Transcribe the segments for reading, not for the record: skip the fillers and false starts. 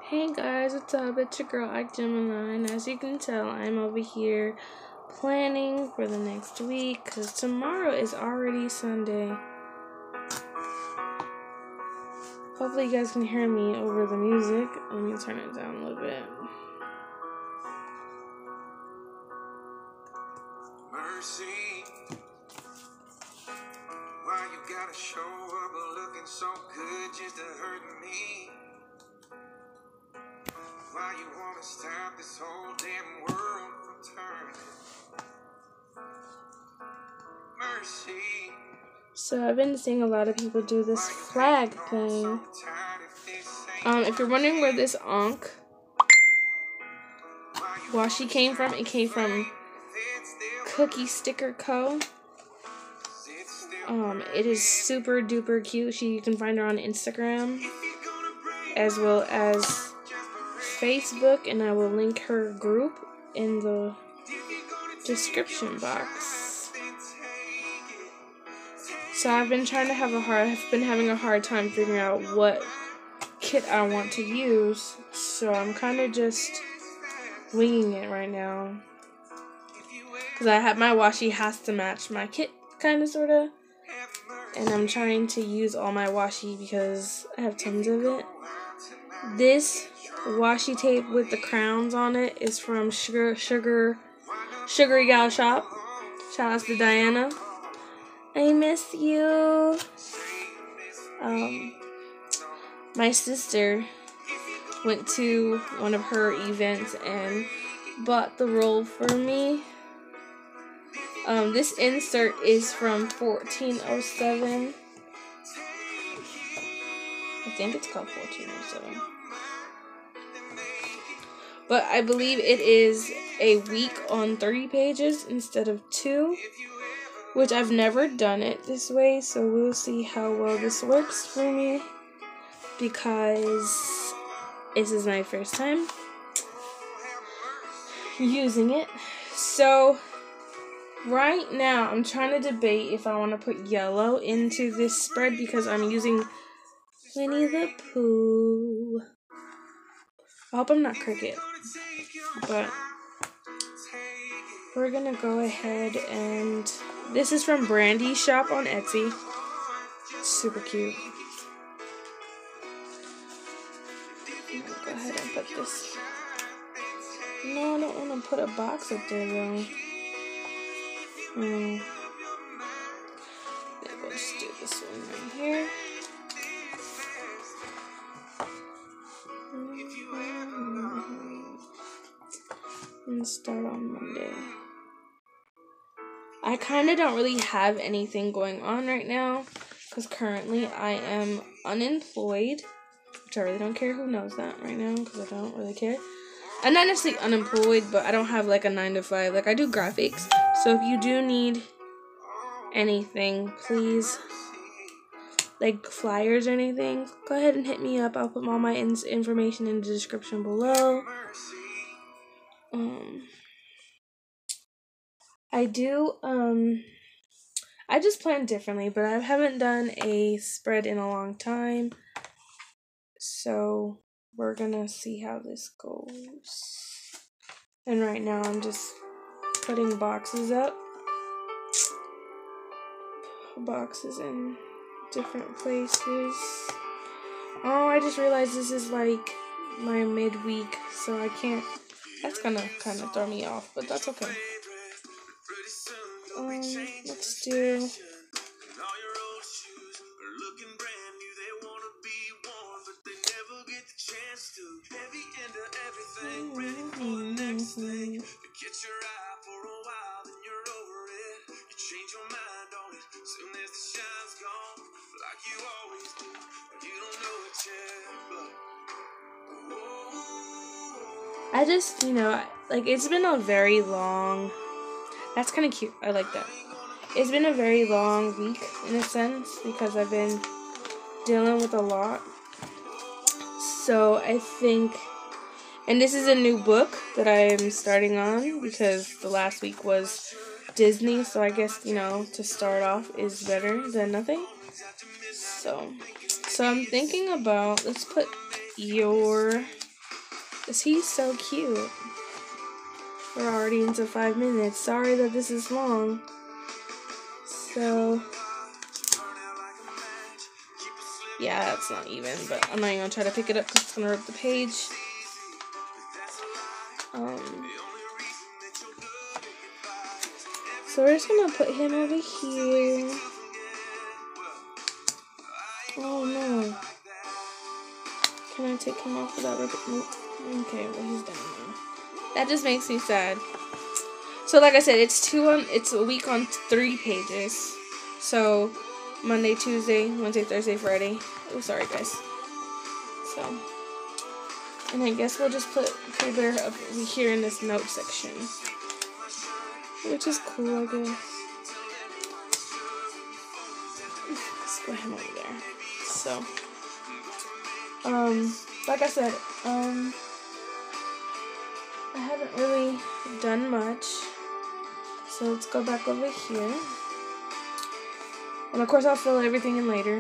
Hey guys, what's up? It's your girl Ike Gemini, and as you can tell, I'm over here planning for the next week because tomorrow is already Sunday. Hopefully you guys can hear me over the music. Let me turn it down a little bit. Mercy, why you gotta show up looking so good just to hurt me? Why you wanna stop this whole damn world from turning? Mercy. So I've been seeing a lot of people do this flag thing. If you're wondering where this Ankh washi came from, it came from Cookie Sticker Co. It is super duper cute. You can find her on Instagram as well as Facebook, and I will link her group in the description box. So I've been having a hard time figuring out what kit I want to use. So I'm kind of just winging it right now, because my washi has to match my kit, kind of, sort of. And I'm trying to use all my washi because I have tons of it. This washi tape with the crowns on it is from Sugary Gal Shop. Shout out to Diana. I miss you. My sister went to one of her events and bought the roll for me. This insert is from 1407. I think it's called 1407. But I believe it is a week on 30 pages instead of 2. Which I've never done it this way, so we'll see how well this works for me, because this is my first time using it. So right now I'm trying to debate if I want to put yellow into this spread because I'm using Winnie the Pooh. I hope I'm not crooked, but we're gonna go ahead and... This is from Brandy's shop on Etsy. Super cute. I'm gonna go ahead and put this... No, I don't want to put a box up there though. Maybe we'll just do this one right here. And start on Monday. I kind of don't really have anything going on right now because currently I am unemployed, which I really don't care who knows that right now because I don't really care. I'm not necessarily unemployed, but I don't have like a 9-to-5. Like, I do graphics, so if you do need anything, please, like flyers or anything, go ahead and hit me up. I'll put all my information in the description below. I just plan differently, but I haven't done a spread in a long time, so we're gonna see how this goes. And right now I'm just putting boxes up, boxes in different places. Oh, I just realized this is like my midweek, so I can't... That's gonna kind of throw me off, but that's okay. Let's do... I just, like, it's been a very long... That's kind of cute. I like that. It's been a very long week, in a sense, because I've been dealing with a lot. So I think... And this is a new book that I am starting on, because the last week was Disney, so I guess, to start off is better than nothing. So I'm thinking about... Let's put your Is he so cute? We're already into 5 minutes. Sorry that this is long. So, yeah, that's not even, but I'm not even gonna try to pick it up because it's gonna rip the page. So we're just gonna put him over here. Oh no. Can I take him off without ripping? Nope. Okay, well he's done now. That just makes me sad. So like I said, it's a week on 3 pages. So Monday, Tuesday, Wednesday, Thursday, Friday. Oh, sorry guys. So, and I guess we'll just put Care Bear up here in this note section, which is cool, I guess. Let's put him over there. So, like I said, I haven't really done much. So let's go back over here. And of course I'll fill everything in later.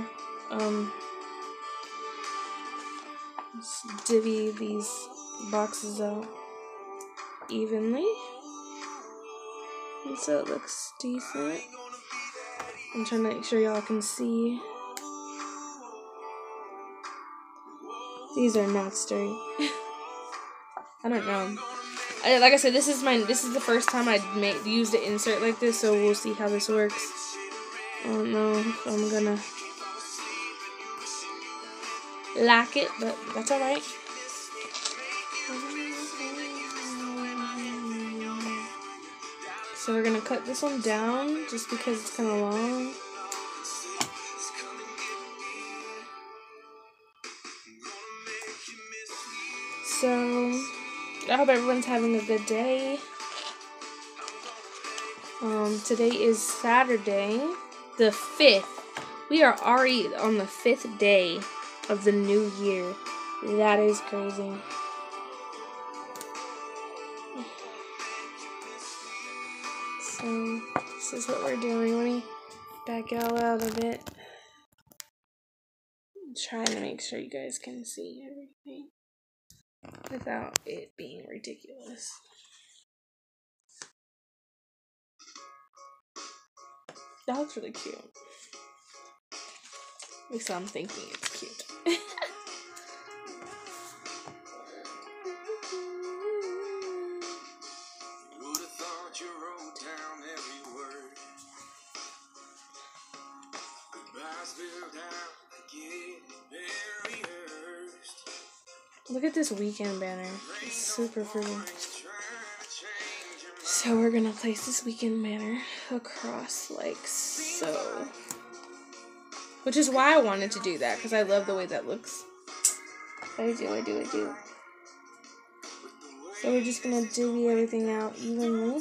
Let's divvy these boxes out evenly. And so it looks decent. I'm trying to make sure y'all can see. These are not straight. I don't know. Like I said, this is the first time I used an insert like this, so we'll see how this works. I don't know if I'm gonna like it, but that's alright. So we're gonna cut this one down just because it's kind of long. So I hope everyone's having a good day. Today is Saturday, the 5th. We are already on the 5th day of the new year. That is crazy. So this is what we're doing. Let me back y'all out a bit. I'm trying to make sure you guys can see everything without it being ridiculous. That looks really cute. At least I'm thinking it's cute. Look at this weekend banner. It's super pretty. So we're gonna place this weekend banner across like so. Which is why I wanted to do that, because I love the way that looks. I do. So we're just gonna divvy everything out evenly.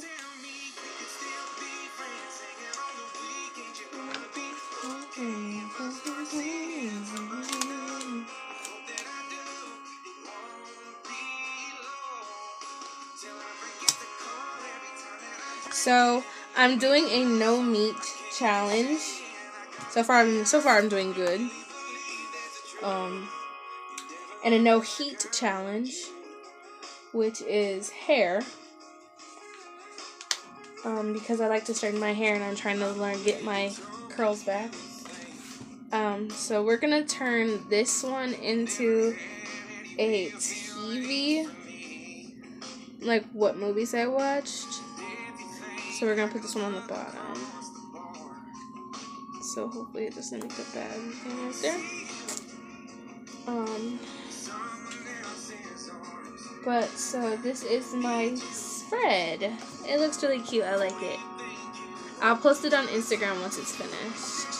So I'm doing a no meat challenge. So far I'm doing good. And a no heat challenge, which is hair. Because I like to straighten my hair and I'm trying to get my curls back. So we're gonna turn this one into a TV, like what movies I watched. So we're gonna put this one on the bottom. So hopefully it doesn't make a bad thing right there. But so this is my spread. It looks really cute. I like it. I'll post it on Instagram once it's finished.